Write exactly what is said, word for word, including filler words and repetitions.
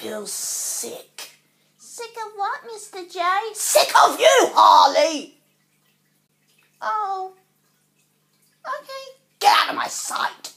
feel sick. Sick of what, Mister J? Sick of you, Harley! Oh. Okay. Get out of my sight!